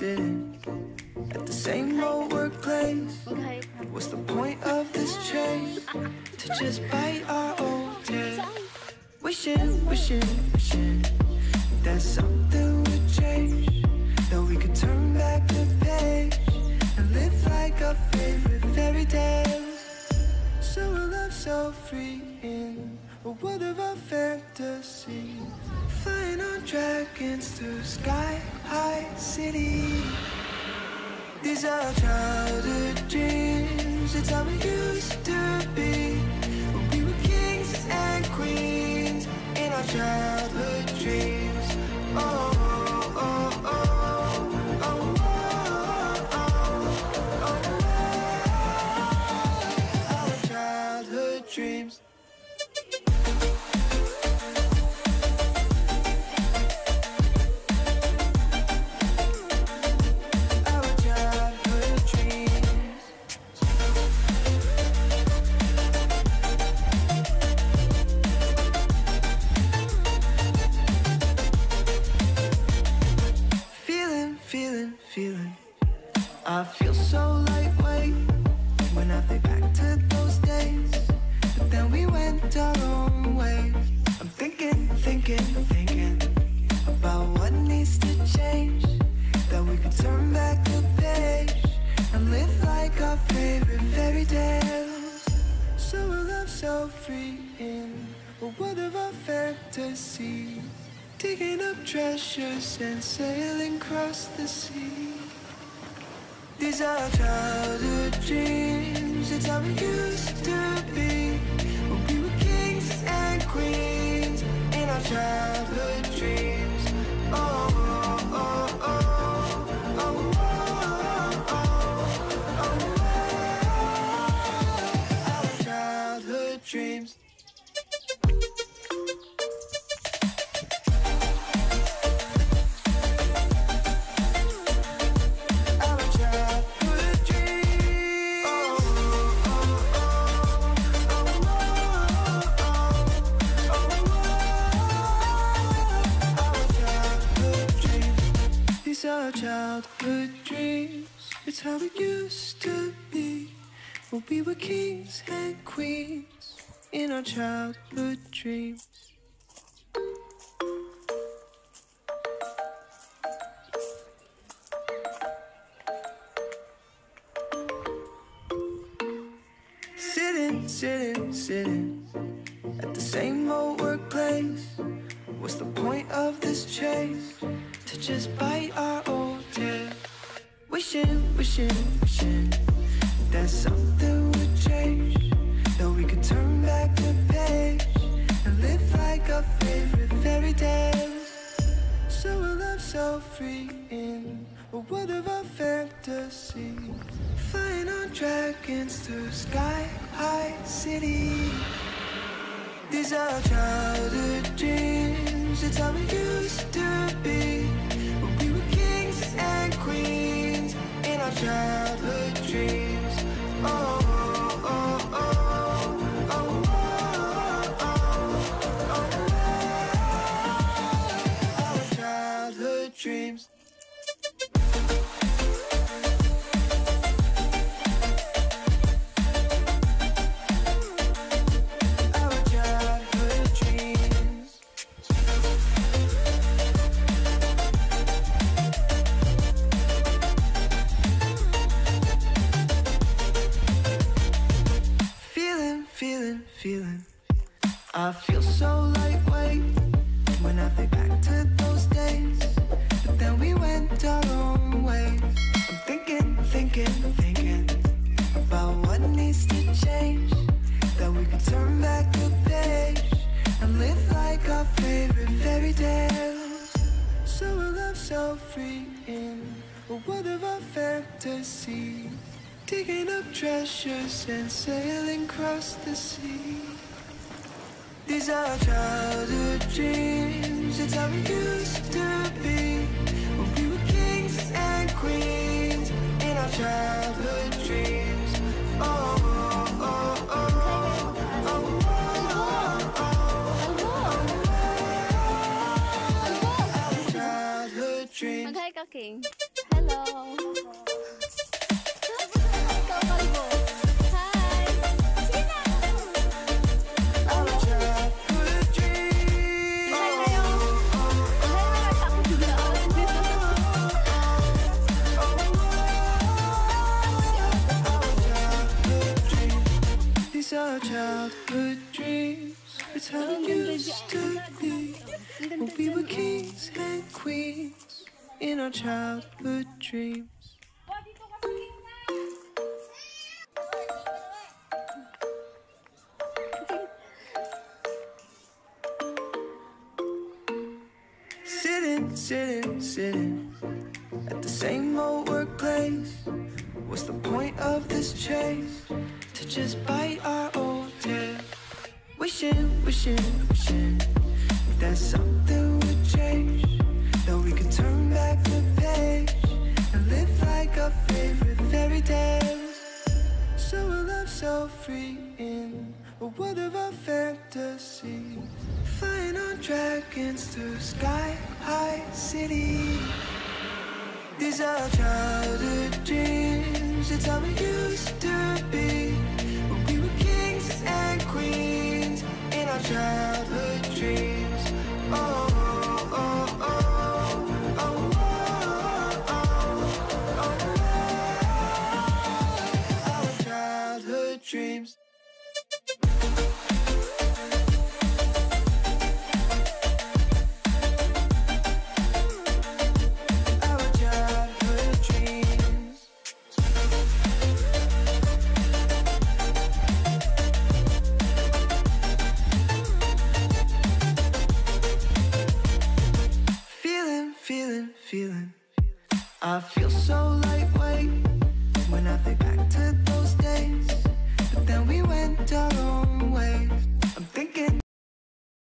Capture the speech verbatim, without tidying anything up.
sitting at the same old workplace. What's the point of this change? To just bite our old tail. Wishing, wishing, wishing that something would change, that we could turn back the page and live like our favorite fairy tales. So a love so free in a world of our fantasy, flying on dragons through sky-high cities. These are childhood dreams, it's how we used to be, when we were kings and queens in our childhood dreams. Oh, oh, oh, oh, oh, oh, oh, oh, our childhood dreams. I feel so lightweight when I think back to those days, but then we went our own ways. I'm thinking, thinking, thinking about what needs to change, that we could turn back the page and live like our favorite fairy tales. So a love so free in a world of our fantasies, digging up treasures and sailing across the sea. These are childhood dreams, it's how we used to be, when we were kings and queens in our childhood dreams. Oh, oh, oh, oh, oh, oh, oh, oh, our childhood dreams. Our childhood dreams, it's how it used to be, when we were kings and queens in our childhood dreams. Sitting, sitting, sitting at the same old workplace. What's the point of this chase? To just bite our old tail. Wishing, wishing, wishing that something would change, that we could turn back the page and live like our favorite fairy tales. So a love so free in a world of our fantasy, flying on dragons through sky-high cities. These are childhood dreams, it's how we used to be, when we were kings and queens in our childhood dreams. Oh, oh, oh, oh, oh, oh, oh, oh, our childhood dreams. Feeling, I feel so lightweight when I think back to those days, but then we went our own ways. I'm thinking, thinking, thinking about what needs to change, that we could turn back the page and live like our favorite fairy tales. So a love so free in a world of our fantasy, digging up treasures and sailing across the sea. These are childhood dreams, it's how we used to be, when we were kings and queens in our childhood dreams. Oh, oh, oh, oh, oh, oh, oh, oh, oh, our childhood dreams. Mình thấy có kiện. Hello. our childhood dreams. It's how it used to be when we were kings and queens in our childhood dreams. Sitting, sitting, sitting at the same old workplace. What's the point of this chase? To just bite our old tail. Wishing, wishing, wishing that something would change, that we could turn back the page and live like our favorite fairy tales. So a love so free in a world of our fantasies, flying on dragons through sky-high cities. These are childhood dreams. It's how we used to be when we were kings and queens in our childhood dreams. Oh, oh, oh, oh, oh, oh, oh, oh. Our childhood dreams. Feeling, I feel so lightweight when I think back to those days.